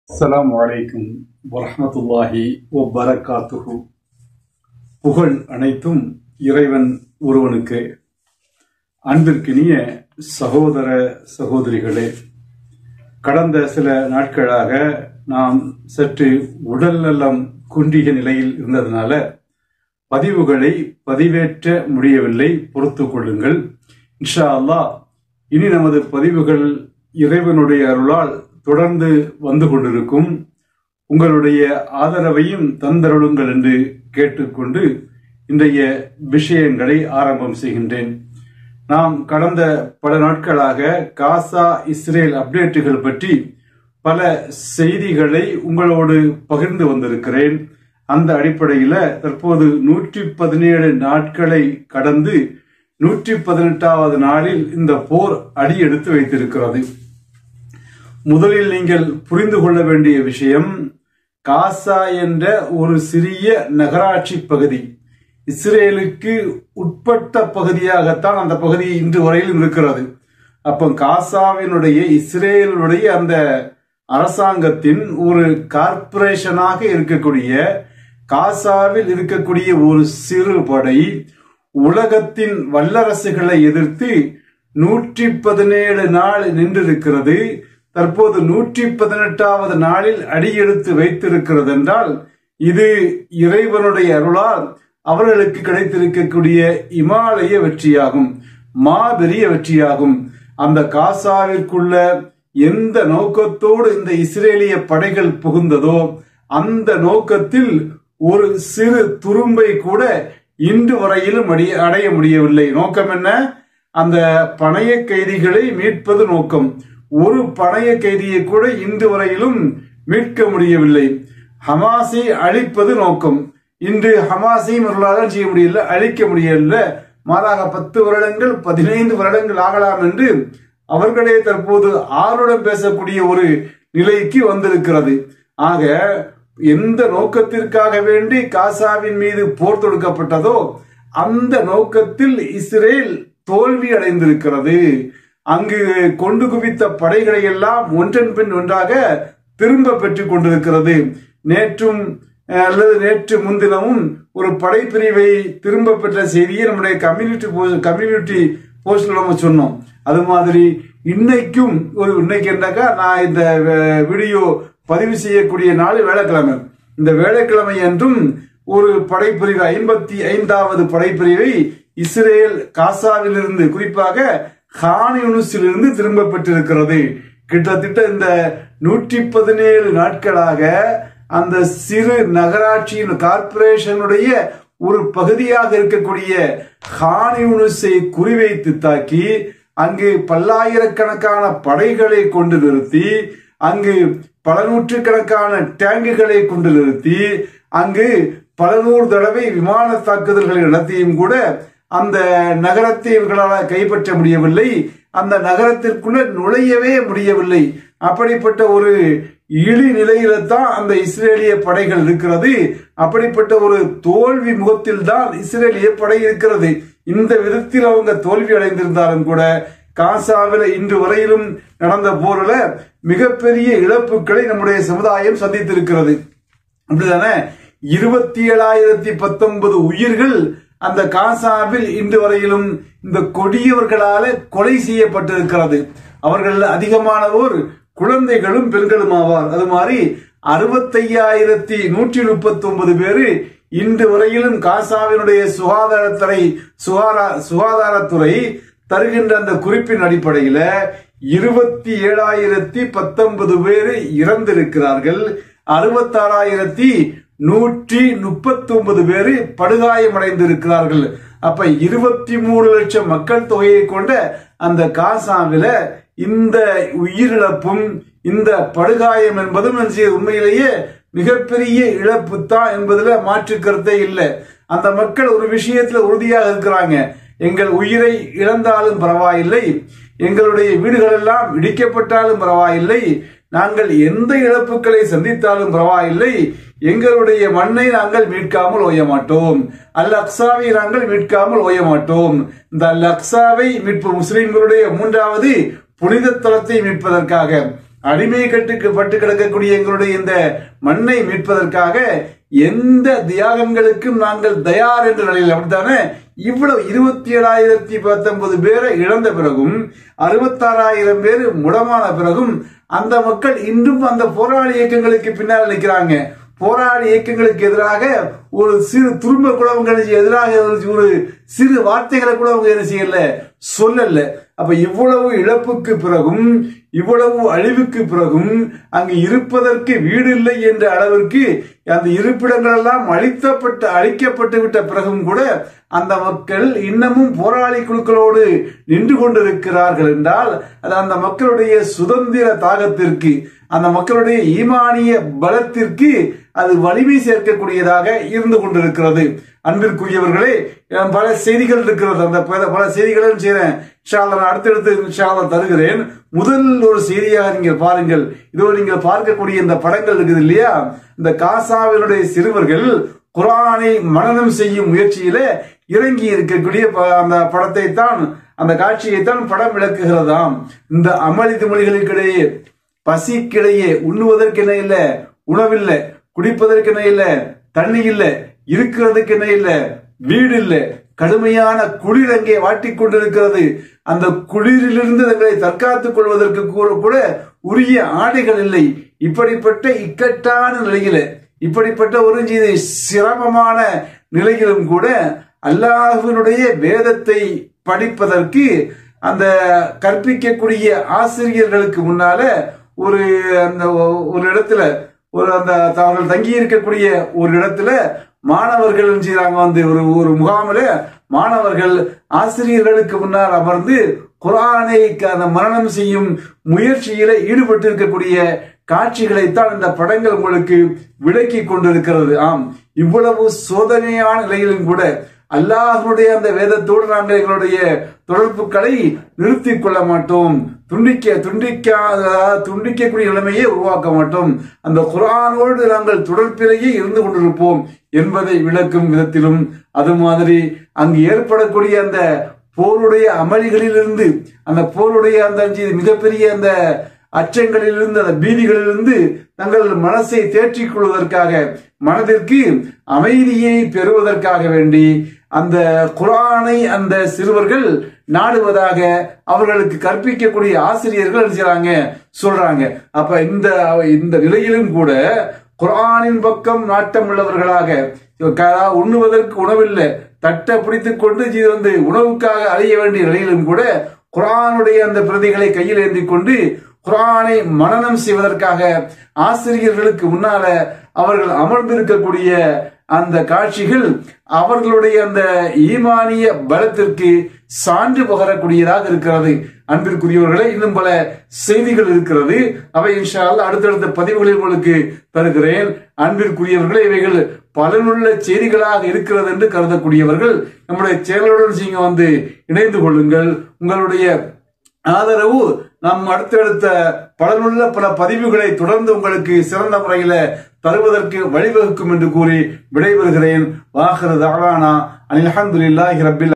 அஸ்ஸலாமு அலைக்கும் வரஹ்மத்துல்லாஹி வபரகாத்துஹு. புகழ் அனைத்தும் இறைவன் ஒருவனுக்கு. அன்பிற்கினிய சகோதர சகோதரிகளே, கடந்த சில நாட்களாக நாம் சற்று உடல் நலம் குன்றிய நிலையில் இருந்ததுனால பதிவுகளை பதிவேற்ற முடியவில்லை, பொறுத்து கொள்ளுங்கள். இன்ஷா அல்லாஹ் இனி நமது பதிவுகள் இறைவனுடைய அருளால் தொடர்ந்து வந்து கொண்டிருக்கும். உங்களுடைய ஆதரவையும் தந்தருளுங்கள் என்று கேட்டுக்கொண்டு இன்றைய விஷயங்களை ஆரம்பம் செய்கின்றேன். நாம் கடந்த பல நாட்களாக காசா இஸ்ரேல் அப்டேட்டுகள் பற்றி பல செய்திகளை உங்களோடு பகிர்ந்து வந்திருக்கிறேன். அந்த அடிப்படையில் தற்போது 117 நாட்களை கடந்து 118வது நாளில் இந்த போர் அடியெடுத்து வைத்திருக்கிறது. முதலில் நீங்கள் புரிந்து கொள்ள வேண்டிய விஷயம், காசா என்ற ஒரு சிறிய நகராட்சி பகுதி இஸ்ரேலுக்கு உட்பட்ட பகுதியாகத்தான் அந்த பகுதி இன்று வரையிலும் இருக்கிறது. அப்ப காசாவினுடைய இஸ்ரேலுடைய அந்த அரசாங்கத்தின் ஒரு கார்ப்பரேஷனாக இருக்கக்கூடிய காசாவில் இருக்கக்கூடிய ஒரு சிறு படை உலகத்தின் வல்லரசுகளை எதிர்த்து 117 நாள் நின்றிருக்கிறது. தற்போது 118வது நாளில் அடியெடுத்து வைத்திருக்கிறது என்றால் இது இறைவனுடைய அருளால் அவர்களுக்கு கிடைத்திருக்கக்கூடிய இமாலய வெற்றியாகும், மாபெரிய வெற்றியாகும். அந்த காசாவிற்குள்ள எந்த நோக்கத்தோடு இந்த இஸ்ரேலிய படைகள் புகுந்ததோ அந்த நோக்கத்தில் ஒரு சிறு துரும்பை கூட இன்று வரையிலும் அடைய முடியவில்லை. நோக்கம் என்ன? அந்த பணைய கைதிகளை மீட்பது நோக்கம். ஒரு பணைய கைதியை கூட இன்று வரையிலும் மீட்க முடியவில்லை. ஹமாஸை அழிப்பது நோக்கம். இன்று ஹமாஸையும் இவர்களால் செய்ய முடியல, அழிக்க முடியல. மாறாக 10 வருடங்கள் 15 வருடங்கள் ஆகலாம் என்று அவர்களே தற்போது ஆளுடன் பேசக்கூடிய ஒரு நிலைக்கு வந்திருக்கிறது. ஆக எந்த நோக்கத்திற்காக வேண்டி காசாவின் மீது போர் தொடுக்கப்பட்டதோ அந்த நோக்கத்தில் இஸ்ரேல் தோல்வி அடைந்திருக்கிறது. அங்கு கொண்டு குவித்த படைகளை எல்லாம் ஒன்றன் பின் ஒன்றாக திரும்ப பெற்றுக் கொண்டிருக்கிறது. நேற்று முன்தினமும் ஒரு படைப்பிரிவை திரும்ப பெற்ற செய்தியை நம்முடைய கம்யூனிட்டி போஸ்ட்ல நம்ம சொன்னோம். அது மாதிரி இன்னைக்கும் இன்னைக்கு என்றாக்கா நான் இந்த வீடியோ பதிவு செய்யக்கூடிய நாள் வேலைக்கிழமை. இந்த வேலைக்கிழமை என்றும் ஒரு படைப்பிரிவு 55வது படைப்பிரிவை இஸ்ரேல் காசாவிலிருந்து குறிப்பாக கான் யூனிஸிலிருந்து திரும்ப பெற்றிருக்கிறது. கிட்டத்தட்ட இந்த 117 நாட்களாக அந்த சிறு நகராட்சியின் கார்ப்பரேஷனுடைய ஒரு பகுதியாக இருக்கக்கூடிய கான் யூனிஸை குறிவைத்து தாக்கி அங்கு பல்லாயிரக்கணக்கான படைகளை கொண்டு நிறுத்தி, அங்கு பல நூற்றுக்கணக்கான டேங்குகளை கொண்டு நிறுத்தி, அங்கு பல நூறு தடவை விமான தாக்குதல்களை நடத்தியும் கூட அந்த நகரத்தை இவர்களால் கைப்பற்ற முடியவில்லை. அந்த நகரத்திற்குள்ள நுழையவே முடியவில்லை. அப்படிப்பட்ட ஒரு இழி நிலையில தான் அந்த இஸ்ரேலிய படைகள் இருக்கிறது. அப்படிப்பட்ட ஒரு தோல்வி முகத்தில் தான் இஸ்ரேலிய படை இருக்கிறது. இந்த விதத்தில் அவங்க தோல்வி அடைந்திருந்தாலும் கூட காசாவில் இன்று வரையிலும் நடந்த போரில் மிகப்பெரிய இழப்புகளை நம்முடைய சமுதாயம் சந்தித்திருக்கிறது. அப்படிதானே? 27,019 உயிர்கள் அந்த காசாவில் இன்று வரையிலும் இந்த கொடியவர்களால கொலை செய்யப்பட்டிருக்கிறது. அவர்கள் அதிகமானவோர் குழந்தைகளும் பெண்களும் ஆவார். அது மாதிரி 65,139 பேரு இன்று வரையிலும் காசாவினுடைய சுகாதாரத்துறை தருகின்ற அந்த குறிப்பின் அடிப்படையில் 27,019 பேரு இறந்திருக்கிறார்கள். 66,139 பேரு படுகாயமடைந்திருக்கிறார்கள். அப்ப 23 லட்சம் மக்கள் தொகையை கொண்ட அந்த காசாவில இந்த உயிரிழப்பும் இந்த படுகாயம் என்பதும் உண்மையிலேயே மிகப்பெரிய இழப்பு தான் என்பதுல மாற்று கருத்தே இல்லை. அந்த மக்கள் ஒரு விஷயத்துல உறுதியாக இருக்கிறாங்க. எங்கள் உயிரை இழந்தாலும் பரவாயில்லை, எங்களுடைய வீடுகள் எல்லாம் இடிக்கப்பட்டாலும் பரவாயில்லை, நாங்கள் எந்த இழப்புகளை சந்தித்தாலும் பரவாயில்லை, எங்களுடைய மண்ணை நாங்கள் மீட்காமல் ஓய மாட்டோம், அல் அக்ஸாவை நாங்கள் மீட்காமல் ஓய மாட்டோம். இந்த அல் அக்ஸாவை மீட்பு முஸ்லிம்களுடைய 3வது புனித தலத்தை மீட்பதற்காக அடிமை பட்டு கிடக்கக்கூடிய எங்களுடைய இந்த மண்ணை மீட்பதற்காக எந்த தியாகங்களுக்கும் நாங்கள் தயார் என்ற நிலையில். அப்படித்தானே? இவ்வளவு 27,019 பேரை இழந்த பிறகும் 66,000 பேர் முடமான பிறகும் அந்த மக்கள் இன்றும் அந்த போராளி இயக்கங்களுக்கு பின்னால் நிற்கிறாங்க. போராளி இயக்கங்களுக்கு எதிராக ஒரு சிறு துரும்ப கூட அவங்க எதிராக ஒரு சிறு வார்த்தைகளை கூட அவங்க என்ன செய்யல, சொல்லல. அப்ப இவ்வளவு இழப்புக்கு பிறகும் இவ்வளவு அழிவுக்கு பிறகும் அங்கு இருப்பதற்கு வீடு இல்லை என்ற அளவிற்கு அந்த இருப்பிடங்கள் எல்லாம் அழிக்கப்பட்டு விட்ட பிறகும் கூட அந்த மக்கள் இன்னமும் போராளி குழுக்களோடு நின்று கொண்டிருக்கிறார்கள் என்றால் அது அந்த மக்களுடைய சுதந்திர தாகத்திற்கு, அந்த மக்களுடைய ஈமானிய பலத்திற்கு அது வலிமை சேர்க்கக்கூடியதாக இருந்து கொண்டிருக்கிறது. அன்பிற்குரியவர்களே, பல செய்திகள் இருக்கிறது. அந்த பல செய்திகளும் செய்றேன், அடுத்தடுத்து தருகிறேன். முதல் ஒரு செய்தியாக நீங்கள் பாருங்கள். இதோ நீங்கள் பார்க்கக்கூடிய இந்த படங்கள் இருக்குது இல்லையா, இந்த காசாவினுடைய சிறுவர்கள் குர்ஆனை மனனம் செய்யும் முயற்சியில இறங்கி இருக்கக்கூடிய அந்த படத்தை தான், அந்த காட்சியை தான் படம் விளக்குகிறதாம். இந்த அமளி துமளிகளுக்கிடையே, பசிக்கிடையே, உண்ணுவதற்கு என்ன இல்லை, உணவில்லை, குடிப்பதற்கு என்ன இல்லை, தண்ணி இல்லை, இருக்கிறதுக்கு என்ன இல்லை, வீடு இல்லை, கடுமையான குளிர் அங்கே வாட்டிக் கொண்டிருக்கிறது. அந்த குளிரிலிருந்து தங்களை தற்காத்துக் கொள்வதற்கு கூட உரிய ஆடைகள் இல்லை. இப்படிப்பட்ட இக்கட்டான நிலையில, இப்படிப்பட்ட ஒரு சிரமமான நிலையிலும் கூட அல்லாஹ்வினுடைய வேதத்தை படிப்பதற்கு அந்த கற்பிக்கக்கூடிய ஆசிரியர்களுக்கு முன்னால ஒரு இடத்துல அவர்கள் தங்கி இருக்கக்கூடிய ஒரு இடத்துல மாணவர்கள் செய்யறாங்க. ஒரு முகாமில் மாணவர்கள் ஆசிரியர்களுக்கு முன்னால் அமர்ந்து குர்ஆனை மரணம் செய்யும் முயற்சியில ஈடுபட்டு இருக்கக்கூடிய காட்சிகளைத்தான் இந்த படங்கள் உங்களுக்கு விளக்கி கொண்டிருக்கிறது. ஆம், இவ்வளவு சோதனையான நிலையிலும் கூட அல்லாஹ்வுடைய அந்த வேதத்தோடு நாங்கள் எங்களுடைய தொடர்புகளை நிறுத்திக் கொள்ள மாட்டோம், துண்டிக்கக்கூடிய நிலைமையை உருவாக்க மாட்டோம், அந்த குர்ஆனோடு நாங்கள் தொடர்பிலேயே இருந்து கொண்டிருப்போம் என்பதை விளக்கும் விதத்திலும், அது மாதிரி அங்கு ஏற்படக்கூடிய அந்த போருடைய அமளிகளிலிருந்து, அந்த போருடைய அந்த மிகப்பெரிய அந்த அச்சங்களிலிருந்து, அந்த பீதிகளிலிருந்து தங்கள் மனசை தேற்றிக் கொள்வதற்காக, மனதிற்கு அமைதியை பெறுவதற்காக வேண்டி அந்த குர்ஆனை அந்த சிறுவர்கள் நாடுவதாக அவர்களுக்கு கற்பிக்கக்கூடிய ஆசிரியர்கள் சொல்றாங்க. அப்ப இந்த நிலையிலும் கூட குர்ஆனின் பக்கம் நாட்டம் உள்ளவர்களாக, உண்ணுவதற்கு உணவில்லை, தட்டை பிடித்துக் கொண்டு உணவுக்காக அலைய வேண்டிய நிலையிலும் கூட குர்ஆனுடைய அந்த பிரதிகளை கையில் ஏந்தி கொண்டு குர்ஆனை மனனம் செய்வதற்காக ஆசிரியர்களுக்கு முன்னால அவர்கள் அமர்ந்திருக்கக்கூடிய அந்த காட்சிகள் அவர்களுடைய அந்த ஈமானிய பலத்திற்கு சான்று பகரக்கூடியதாக இருக்கிறது. அன்பிற்குரியவர்களே, இன்னும் பல செய்திகள் இருக்கிறது. அவை இன்ஷா அல்லாஹ் அடுத்தடுத்த பதிவுகளில் உங்களுக்கு தருகிறேன். அன்பிற்குரியவர்களே, இவைகள் பலனுள்ள செய்திகளாக இருக்கிறது என்று கருதக்கூடியவர்கள் நம்முடைய சேனலுடன் இணைந்து கொள்ளுங்கள். உங்களுடைய ஆதரவு நம் அடுத்தடுத்த பலனுள்ள பல பதிவுகளை தொடர்ந்து உங்களுக்கு சிறந்த முறையில தருவதற்கு வழிவகுக்கும் என்று கூறி விடைபெறுகிறேன். வாஹிரு தஅவானா அனில் ஹம்துலில்லாஹி ரப்பில்